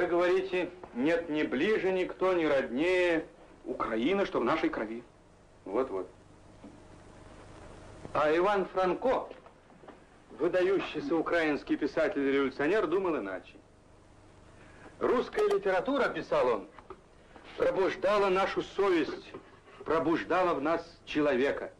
Вы говорите, нет ни ближе никто, ни роднее. Украина, что в нашей крови. Вот-вот. А Иван Франко, выдающийся украинский писатель-революционер, думал иначе. Русская литература, писал он, пробуждала нашу совесть, пробуждала в нас человека.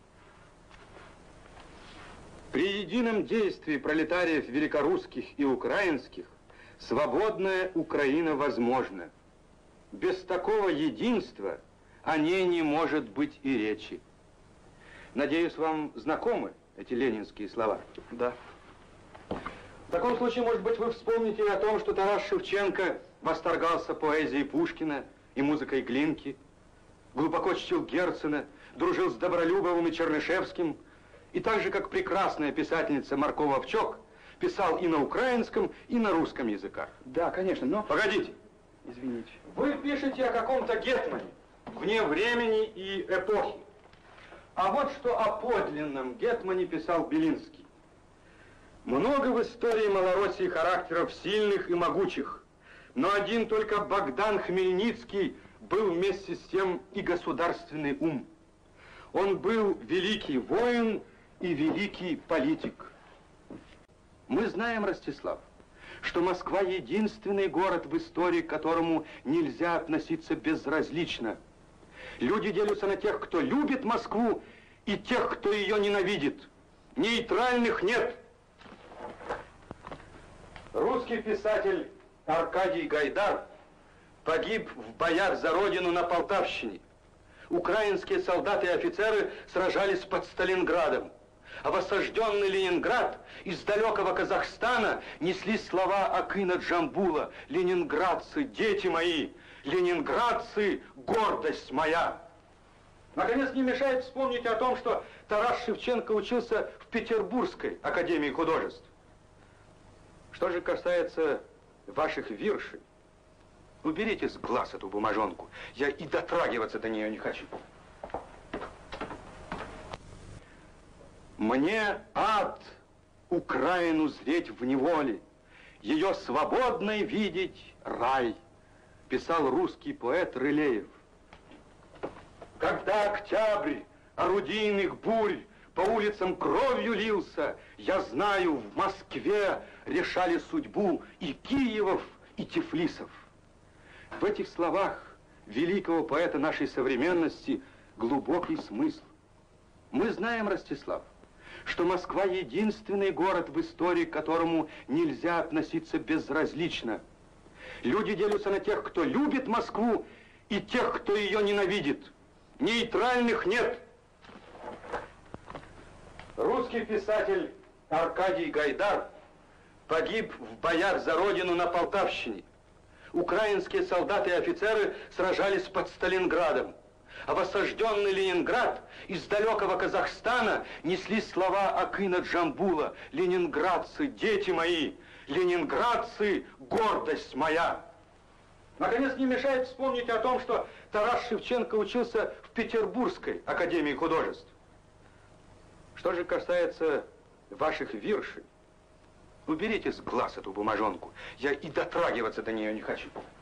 При едином действии пролетариев великорусских и украинских свободная Украина возможна. Без такого единства о ней не может быть и речи. Надеюсь, вам знакомы эти ленинские слова? Да. В таком случае, может быть, вы вспомните о том, что Тарас Шевченко восторгался поэзией Пушкина и музыкой Глинки, глубоко чтил Герцена, дружил с Добролюбовым и Чернышевским, и так же, как прекрасная писательница Марко Вовчок, писал и на украинском, и на русском языках. Да, конечно, но... Погодите. Извините. Вы пишете о каком-то гетмане, вне времени и эпохи. А вот что о подлинном гетмане писал Белинский. Много в истории Малороссии характеров сильных и могучих, но один только Богдан Хмельницкий был вместе с тем и государственный ум. Он был великий воин и великий политик. Мы знаем, Ростислав, что Москва единственный город в истории, к которому нельзя относиться безразлично. Люди делятся на тех, кто любит Москву, и тех, кто ее ненавидит. Нейтральных нет. Русский писатель Аркадий Гайдар погиб в боях за родину на Полтавщине. Украинские солдаты и офицеры сражались под Сталинградом. А в осажденный Ленинград из далекого Казахстана несли слова Акына Джамбула: «Ленинградцы, дети мои! Ленинградцы, гордость моя!» Наконец, не мешает вспомнить о том, что Тарас Шевченко учился в Петербургской академии художеств. Что же касается ваших виршей, уберите с глаз эту бумажонку. Я и дотрагиваться до нее не хочу. Мне ад Украину зреть в неволе, ее свободной видеть рай, писал русский поэт Рылеев. Когда октябрь орудийных бурь по улицам кровью лился, я знаю, в Москве решали судьбу и Киевов, и Тифлисов. В этих словах великого поэта нашей современности глубокий смысл. Мы знаем, Ростислав, что Москва единственный город в истории, к которому нельзя относиться безразлично. Люди делятся на тех, кто любит Москву, и тех, кто ее ненавидит. Нейтральных нет. Русский писатель Аркадий Гайдар погиб в боях за родину на Полтавщине. Украинские солдаты и офицеры сражались под Сталинградом. А в осажденный Ленинград из далекого Казахстана несли слова Акына Джамбула: «Ленинградцы, дети мои! Ленинградцы, гордость моя!» Наконец, не мешает вспомнить о том, что Тарас Шевченко учился в Петербургской академии художеств. Что же касается ваших виршей, уберите с глаз эту бумажонку. Я и дотрагиваться до нее не хочу.